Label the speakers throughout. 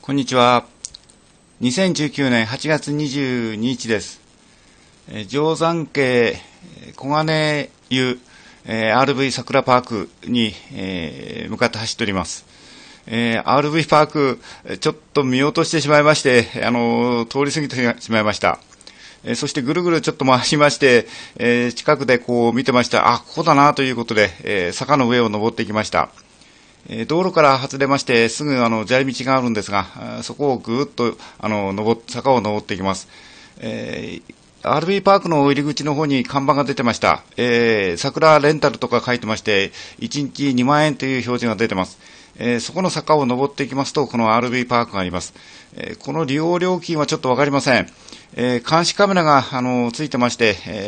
Speaker 1: こんにちは。2019年8月22日です。定山渓小金湯 RV 桜パークに向かって走っております。RV パーク、ちょっと見落としてしまいまして、通り過ぎてしまいました。そしてぐるぐるちょっと回しまして、近くでこう見てました。あ、ここだなということで、坂の上を登ってきました。道路から外れましてすぐ砂利道があるんですが、そこをぐーっと坂を登っていきます。RV パークの入り口の方に看板が出てました。桜レンタルとか書いてまして、1日2万円という表示が出てます。そこの坂を登っていきますと、この RV パークがあります。この利用料金はちょっとわかりません。監視カメラがついてまして、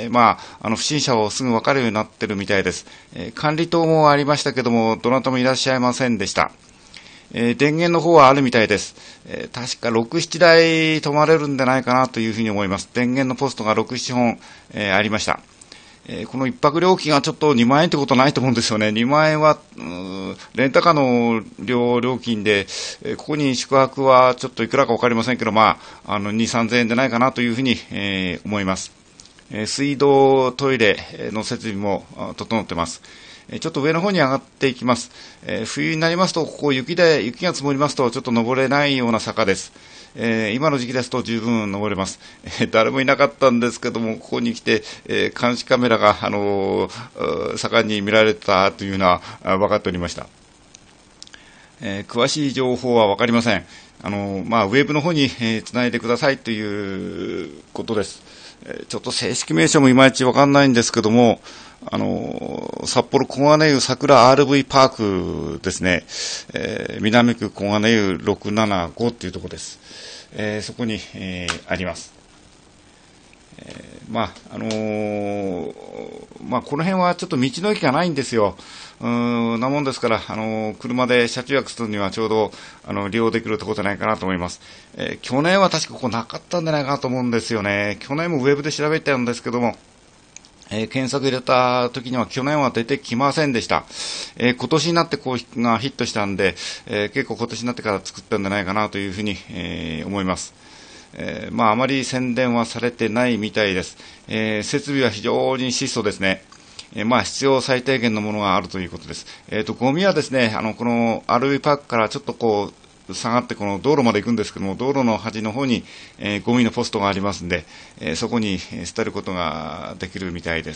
Speaker 1: 不審者をすぐ分かるようになっているみたいです。管理棟もありましたけども、どなたもいらっしゃいませんでした。電源の方はあるみたいです。確か6、7台止まれるんじゃないかなというふうに思います。電源のポストが6、7本、ありました。この一泊料金はちょっと2万円ってことないと思うんですよね。2万円はレンタカーの料金で、ここに宿泊はちょっといくらか分かりませんけど、2、3000円じゃないかなというふうに、思います。水道、トイレの設備も整ってます。ちょっと上の方に上がっていきます。冬になりますと、ここ雪が積もりますとちょっと登れないような坂です。今の時期ですと十分登れます。誰もいなかったんですけども、ここに来て、監視カメラが、盛んに見られたというのは分かっておりました。詳しい情報は分かりません。ウェブの方に、つないでくださいということです。ちょっと正式名称もいまいち分かんないんですけども、札幌小金湯桜 RV パークですね、南区小金湯675というところです。そこに、あります。この辺はちょっと道の駅がないんですよ。なもんですから、車で車中泊するにはちょうど利用できるところじゃないかなと思います。去年は確かここなかったんじゃないかなと思うんですよね。去年もウェブで調べたんですけども、検索入れた時には去年は出てきませんでした。今年になってこうがヒットしたんで、結構今年になってから作ったんじゃないかなというふうに、思います。あまり宣伝はされてないみたいです。設備は非常に質素ですね。必要最低限のものがあるということです。ゴミはですね、この RV パークからちょっとこう下がってこの道路まで行くんですけども、道路の端の方に、ゴミのポストがありますんで、そこに捨てることができるみたいです。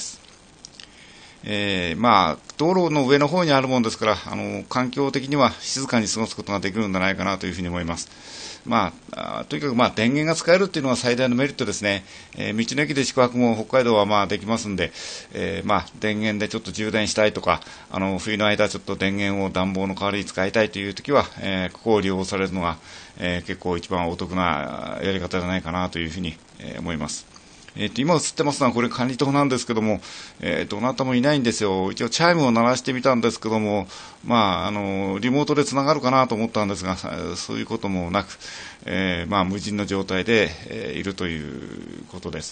Speaker 1: 道路の上の方にあるものですから、環境的には静かに過ごすことができるんじゃないかなというふうに思います。とにかく電源が使えるというのが最大のメリットですね。道の駅で宿泊も北海道はできますんで、電源でちょっと充電したいとか、冬の間ちょっと電源を暖房の代わりに使いたいというときは、ここを利用されるのが、結構一番お得なやり方じゃないかなというふうに、思います。今映ってますのはこれ管理棟なんですけども、どなたもいないんですよ。一応チャイムを鳴らしてみたんですけども、リモートでつながるかなと思ったんですが、そういうこともなく、無人の状態で、いるということです。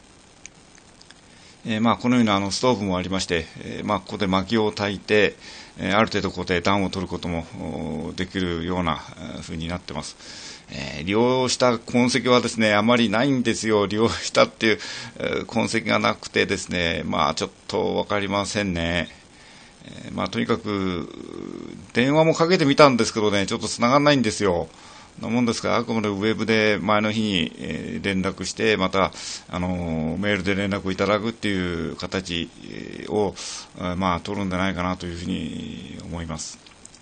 Speaker 1: このようなストーブもありまして、ここで薪を焚いて、ある程度ここで暖を取ることもできるような風になっています。利用した痕跡はですね、あまりないんですよ。利用したっていう痕跡がなくてですね、ちょっとわかりませんね。とにかく電話もかけてみたんですけどね、ちょっと繋がらないんですよ。なもんですから、あくまでウェブで前の日に、連絡して、またメールで連絡をいただくっていう形を、取るんじゃないかなというふうに思います。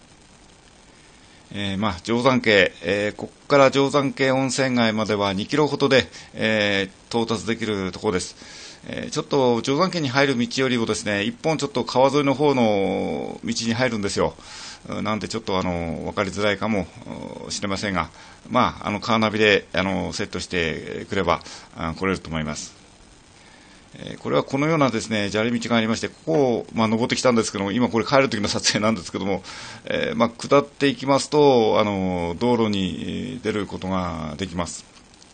Speaker 1: 定山渓、ここから定山渓温泉街までは2キロほどで、到達できるところです。ちょっと定山渓に入る道よりもですね、一本ちょっと川沿いの方の道に入るんですよ。なんでちょっと分かりづらいかもしれませんが、カーナビでセットしてくれば来れると思います。これはこのようなですね砂利道がありまして、ここを登ってきたんですけども、今これ帰る時の撮影なんですけども、下っていきますと道路に出ることができます。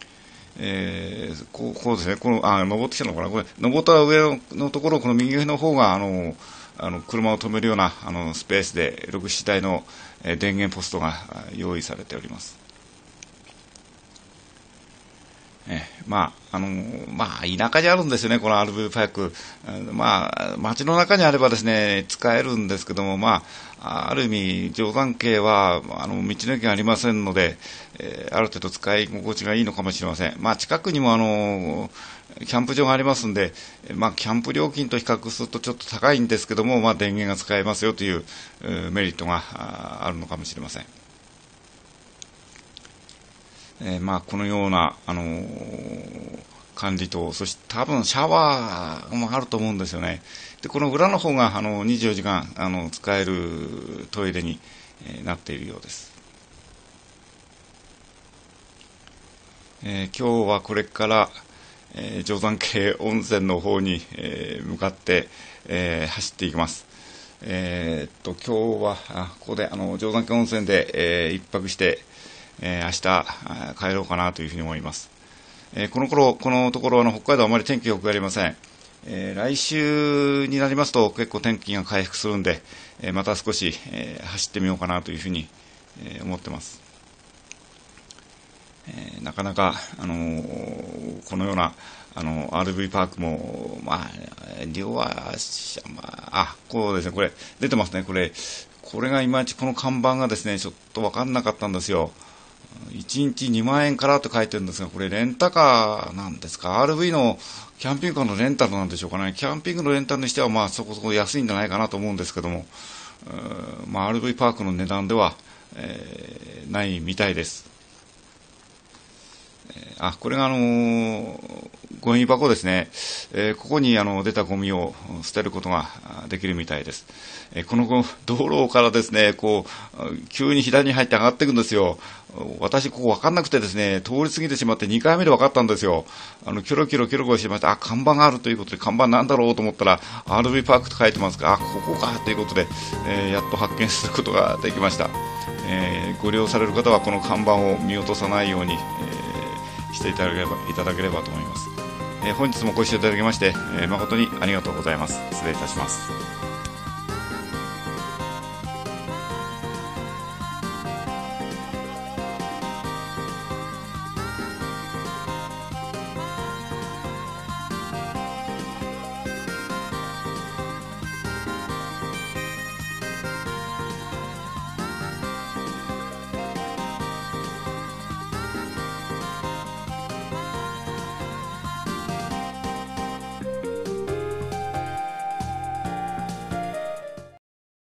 Speaker 1: こうですね、登ってきたのかな、これ登った上のところ、この右の方が車を止めるようなスペースで6、7台の電源ポストが用意されております。 田舎にあるんですよね、この RV パーク。街の中にあればですね、使えるんですけども、ある意味、定山渓は、道の駅がありませんので、ある程度使い心地がいいのかもしれません。近くにもキャンプ場がありますんで、キャンプ料金と比較するとちょっと高いんですけども、電源が使えますよというメリットがあるのかもしれません。このような、管理と、そして多分シャワーもあると思うんですよね。で、この裏の方が24時間使えるトイレになっているようです。今日はこれから、定山渓温泉の方に、向かって、走っていきます。今日はここで定山渓温泉で、一泊して、明日帰ろうかなというふうに思います。このところ北海道はあまり天気良くありません。来週になりますと結構天気が回復するんで、また少し、走ってみようかなというふうに、思ってます。なかなか、このようなRV パークも、両足、こうですね、これ出てますね。これがいまいちこの看板がですね、ちょっと分かんなかったんですよ。1日2万円からと書いてるんですが、これレンタカーなんですか？ RV のキャンピングカーのレンタルなんでしょうかね。キャンピングのレンタルにしてはそこそこ安いんじゃないかなと思うんですけども、RV パークの値段では、ないみたいです。これがゴミ箱ですね。ここに出たゴミを捨てることができるみたいです。この道路からですね、急に左に入って上がっていくんですよ。私、ここ分かんなくてですね、通り過ぎてしまって2回目で分かったんですよ。キョロキョロしてました。看板があるということで、看板なんだろうと思ったら、RV パークと書いてますが、ここかということで、やっと発見することができました。ご利用される方はこの看板を見落とさないように、していただければと思います。本日もご視聴いただきまして、誠にありがとうございます。失礼いたします。